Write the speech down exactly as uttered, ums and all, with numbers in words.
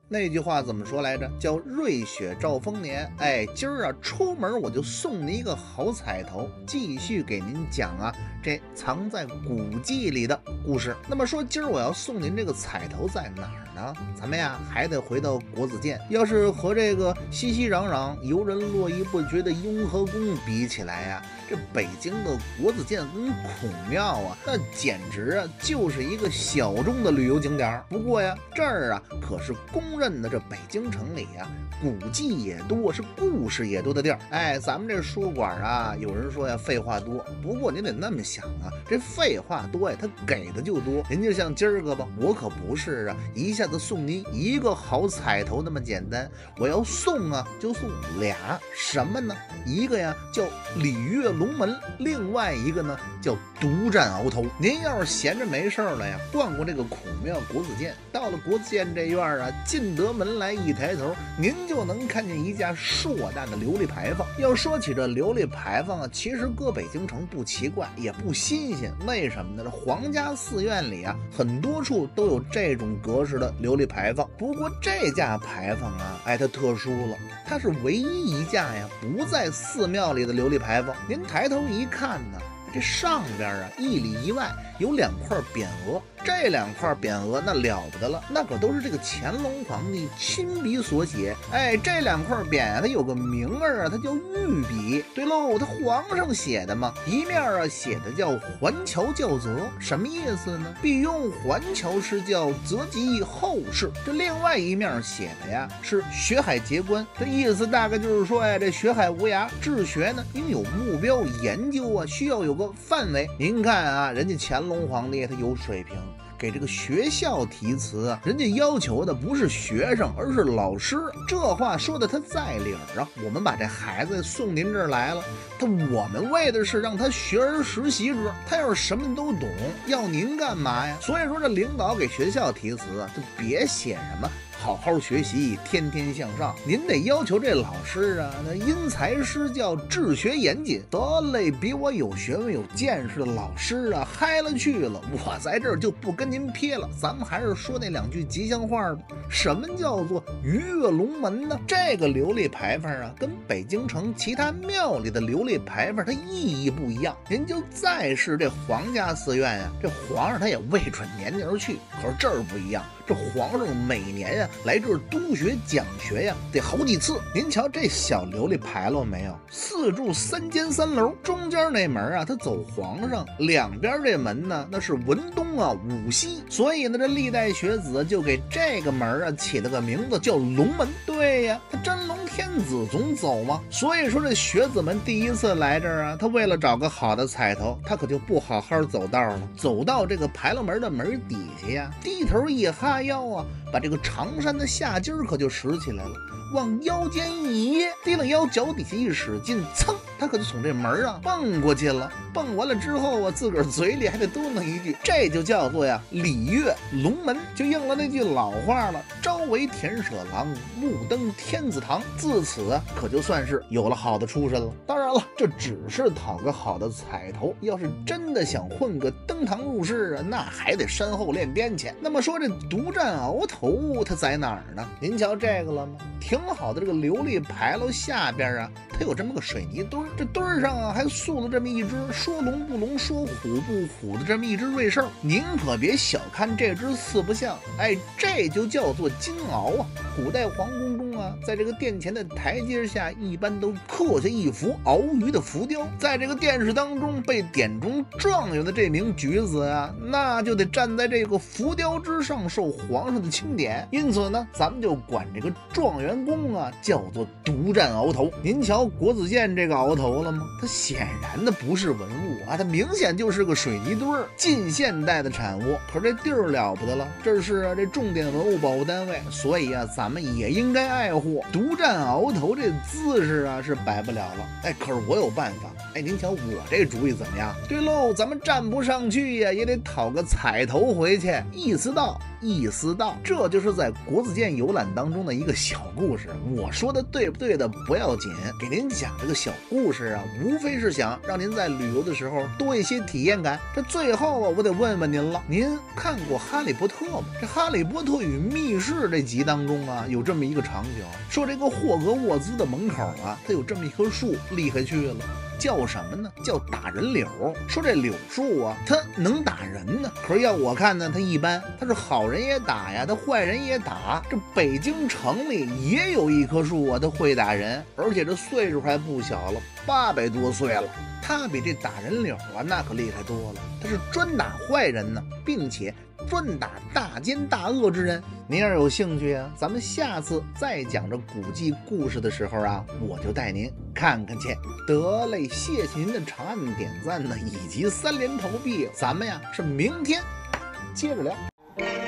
那句话怎么说来着？叫瑞雪兆丰年。哎，今儿啊出门我就送你一个好彩头，继续给您讲啊这藏在古迹里的故事。那么说今儿我要送您这个彩头在哪儿呢？咱们呀还得回到国子监。要是和这个熙熙攘攘、游人络绎不绝的雍和宫比起来呀，这北京的国子监跟孔庙啊，那简直啊就是一个小众的旅游景点。不过呀，这儿啊可是公认的这北京城里呀，古迹也多，是故事也多的地儿。哎，咱们这书馆啊，有人说呀废话多，不过您得那么想啊，这废话多呀，他给的就多。您就像今儿个吧，我可不是啊一下子送您一个好彩头那么简单，我要送啊就送俩，什么呢？一个呀叫礼乐龙门，另外一个呢叫独占鳌头。您要是闲着没事了呀，逛过这个孔庙国子监，到了国子监这院啊，进得门来一抬头，您就能看见一架硕大的琉璃牌坊。要说起这琉璃牌坊啊，其实搁北京城不奇怪，也不新鲜。为什么呢？这皇家寺院里啊，很多处都有这种格式的琉璃牌坊。不过这架牌坊啊，哎，它特殊了，它是唯一一架呀不在寺庙里的琉璃牌坊。您抬头一看呢，这上边啊一里以外有两块匾额，这两块匾额那了不得了，那可都是这个乾隆皇帝亲笔所写。哎，这两块匾啊，它有个名儿啊，它叫御笔。对喽，它皇上写的嘛，一面啊写的叫环桥教则，什么意思呢？必用环桥施教，泽及后世。这另外一面写的呀是学海结观，这意思大概就是说呀，这学海无涯，治学呢应有目标，研究啊需要有个范围。您看啊，人家乾隆皇帝他有水平，给这个学校题词啊，人家要求的不是学生，而是老师。这话说的他在理儿啊。我们把这孩子送您这儿来了，他我们为的是让他学而时习之。他要是什么都懂，要您干嘛呀？所以说这领导给学校题词啊，就别写什么好好学习，天天向上。您得要求这老师啊，那因材施教，治学严谨。得嘞，比我有学问有见识的老师啊，嗨了去了。我在这儿就不跟您撇了，咱们还是说那两句吉祥话吧。什么叫做鱼跃龙门呢？这个琉璃牌坊啊，跟北京城其他庙里的琉璃牌坊它意义不一样。您就再是这皇家寺院啊，这皇上他也未准年年去，可是这儿不一样。这皇上每年呀来这儿督学讲学呀，得好几次。您瞧这小琉璃牌楼没有？四柱三间三楼，中间那门啊，它走皇上；两边这门呢，那是文东啊武西。所以呢，这历代学子就给这个门啊起了个名字叫龙门。对呀，他真龙天子总走嘛。所以说这学子们第一次来这儿啊，他为了找个好的彩头，他可就不好好走道了，走到这个牌楼门的门底下呀，低头一哈腰啊，把这个长衫的下襟可就拾起来了，往腰间一掖，低了腰，脚底下一使劲，噌，他可就从这门啊蹦过去了。蹦完了之后啊，自个儿嘴里还得嘟囔一句，这就叫做呀礼乐龙门，就应了那句老话了，朝为田舍郎，暮登天子堂。自此啊，可就算是有了好的出身了。当然了，这只是讨个好的彩头，要是真的想混个登堂入室啊，那还得山后练鞭去。那么说这独占鳌头它在哪儿呢？您瞧这个了吗？挺好的这个琉璃牌楼下边啊，它有这么个水泥墩儿，这墩儿上啊还塑了这么一只说龙不龙说虎不虎的这么一只瑞兽。您可别小看这只四不像，哎，这就叫做金鳌啊。古代皇宫中啊，在这个殿前的台阶下一般都刻下一幅鳌鱼的浮雕，在这个殿试当中被点中状元的这名举子啊，那就得站在这个浮雕之上受皇上的钦点。因此呢，咱们就管这个状元宫啊叫做独占鳌头。您瞧国子监这个鳌头了吗？它显然的不是文物啊，它明显就是个水泥墩儿，近现代的产物。可是这地儿了不得了，这是啊这重点文物保护单位，所以啊咱们也应该爱护。独占鳌头这姿势啊是摆不了了。哎，可是我有办法。哎，您瞧我这主意怎么样？对喽，咱们站不上去呀，也得讨个彩头回去。意思到意思到，这就是在国子监游览当中的一个小故事。我说的对不对的不要紧，给您讲这个小故事啊，无非是想让您在旅游的时候多一些体验感。这最后啊，我得问问您了，您看过《哈利波特》吗？这《哈利波特与密室》这集当中啊，有这么一个场景，说这个霍格沃兹的门口啊，它有这么一棵树，厉害去了。叫什么呢？叫打人柳。说这柳树啊，它能打人呢。可是要我看呢，它一般，它是好人也打呀，它坏人也打。这北京城里也有一棵树啊，它会打人，而且这岁数还不小了，八百多岁了。它比这打人柳啊，那可厉害多了。它是专打坏人呢，并且专打大奸大恶之人。您要有兴趣啊，咱们下次再讲这古迹故事的时候啊，我就带您看看去。得嘞，谢谢您的长按点赞呢，以及三连投币。咱们呀是明天接着聊。